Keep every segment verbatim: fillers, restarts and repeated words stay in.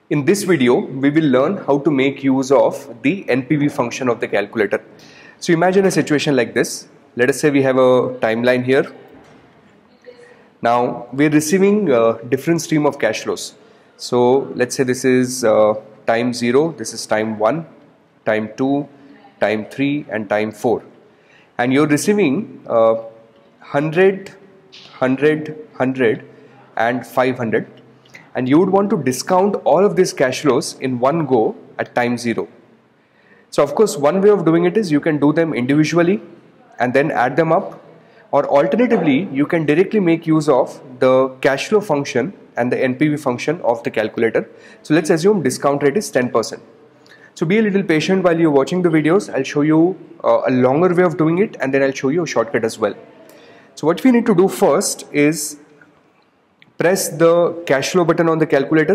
In this video, we will learn how to make use of the N P V function of the calculator. So imagine a situation like this. Let us say we have a timeline here. Now we are receiving a different stream of cash flows. So let's say this is uh, time zero, this is time one, time two, time three and time four. And you're receiving uh, one hundred, one hundred, one hundred and five hundred. And you would want to discount all of these cash flows in one go at time zero. So of course, one way of doing it is you can do them individually and then add them up, or alternatively you can directly make use of the cash flow function and the N P V function of the calculator. So let's assume discount rate is ten percent. So be a little patient while you're watching the videos. I'll show you uh, a longer way of doing it, and then I'll show you a shortcut as well. So what we need to do first is press the cash flow button on the calculator.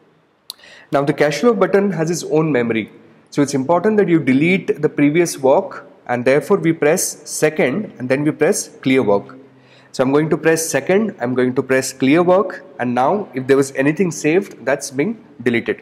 Now the cash flow button has its own memory. So it's important that you delete the previous work, and therefore we press second and then we press clear work. So I'm going to press second, I'm going to press clear work, and now if there was anything saved, that's being deleted.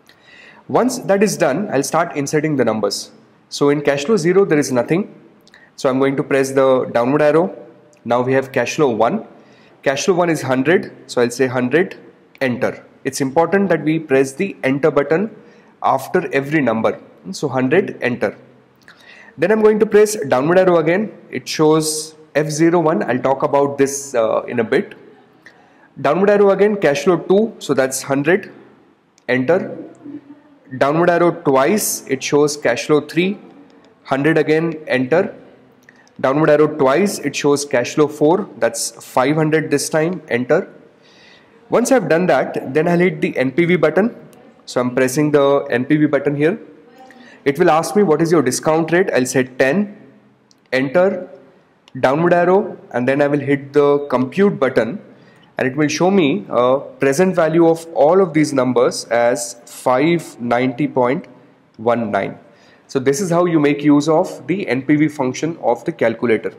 Once that is done, I'll start inserting the numbers. So in cash flow zero there is nothing. So I'm going to press the downward arrow. Now we have cash flow one. Cash flow one is one hundred, so I'll say one hundred, enter. It's important that we press the enter button after every number. So one hundred, enter. Then I'm going to press downward arrow again. It shows F zero one. I'll talk about this uh, in a bit. Downward arrow again, cash flow two, so that's one hundred, enter. Downward arrow twice, it shows cash flow three, one hundred again, enter. Downward arrow twice, it shows cash flow four, that's five hundred this time, enter. Once I've done that, then I'll hit the N P V button. So I'm pressing the N P V button here. It will ask me what is your discount rate. I'll say ten, enter, downward arrow, and then I will hit the compute button, and it will show me a present value of all of these numbers as five ninety point one nine. So this is how you make use of the N P V function of the calculator.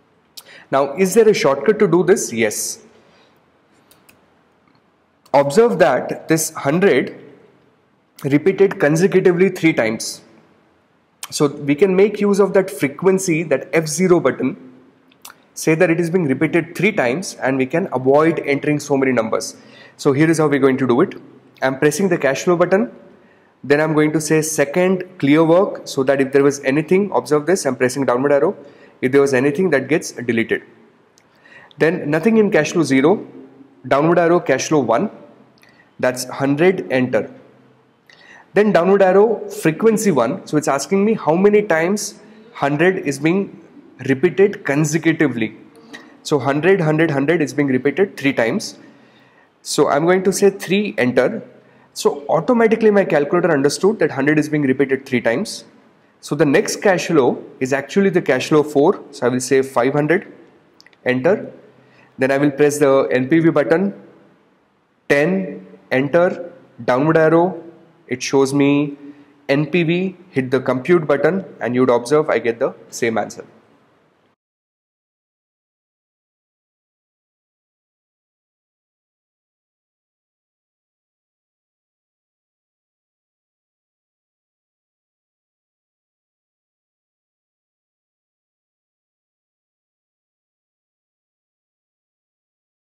Now, is there a shortcut to do this? Yes. Observe that this one hundred repeated consecutively three times. So we can make use of that frequency, that F zero button, say that it is being repeated three times, and we can avoid entering so many numbers. So here is how we're going to do it. I'm pressing the cash flow button. Then I'm going to say second clear work, so that if there was anything, observe this, I'm pressing downward arrow, if there was anything that gets deleted. Then nothing in cash flow zero, downward arrow cash flow one, that's one hundred, enter. Then downward arrow frequency one, so it's asking me how many times one hundred is being repeated consecutively. So one hundred, one hundred, one hundred is being repeated three times. So I'm going to say three, enter. So automatically my calculator understood that one hundred is being repeated three times. So the next cash flow is actually the cash flow four. So I will say five hundred, enter. Then I will press the N P V button, ten, enter, downward arrow. It shows me N P V, hit the compute button, and you would observe I get the same answer.